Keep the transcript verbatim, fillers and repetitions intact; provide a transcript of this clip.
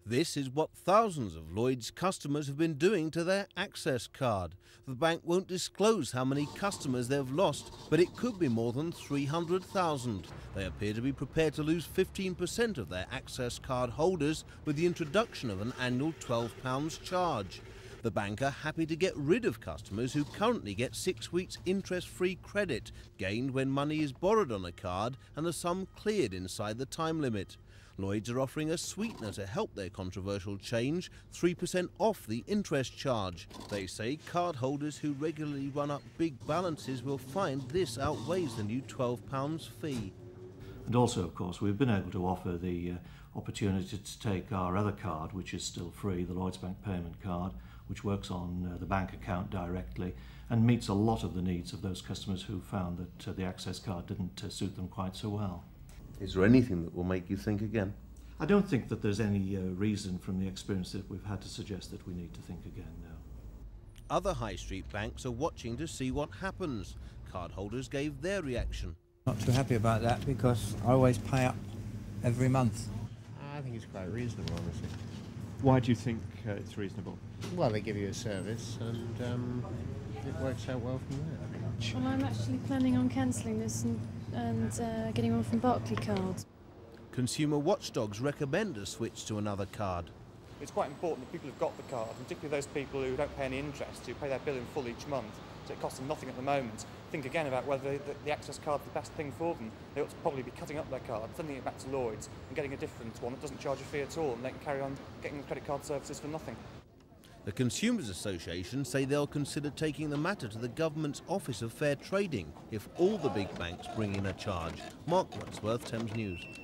This is what thousands of Lloyds customers have been doing to their Access card. The bank won't disclose how many customers they've lost, but it could be more than three hundred thousand. They appear to be prepared to lose fifteen percent of their Access card holders with the introduction of an annual twelve pounds charge. The bank are happy to get rid of customers who currently get six weeks interest-free credit, gained when money is borrowed on a card and the sum cleared inside the time limit. Lloyds are offering a sweetener to help their controversial change, three percent off the interest charge. They say cardholders who regularly run up big balances will find this outweighs the new twelve pounds fee. And also, of course, we've been able to offer the uh, opportunity to take our other card, which is still free, the Lloyds Bank payment card, which works on uh, the bank account directly and meets a lot of the needs of those customers who found that uh, the Access card didn't uh, suit them quite so well. Is there anything that will make you think again? I don't think that there's any uh, reason from the experience that we've had to suggest that we need to think again now. Other high street banks are watching to see what happens. Cardholders gave their reaction. Not too happy about that because I always pay up every month. I think it's quite reasonable, honestly. Why do you think uh, it's reasonable? Well, they give you a service and um, it works out well from there. Well, I'm actually planning on cancelling this and, and uh, getting one from Barclaycard. Consumer watchdogs recommend a switch to another card. It's quite important that people who've got the card, and particularly those people who don't pay any interest, who pay their bill in full each month, so it costs them nothing at the moment, think again about whether the, the Access card is the best thing for them. They ought to probably be cutting up their card, sending it back to Lloyds and getting a different one that doesn't charge a fee at all, and they can carry on getting the credit card services for nothing. The Consumers Association say they'll consider taking the matter to the government's Office of Fair Trading if all the big banks bring in a charge. Mark Wordsworth, Thames News.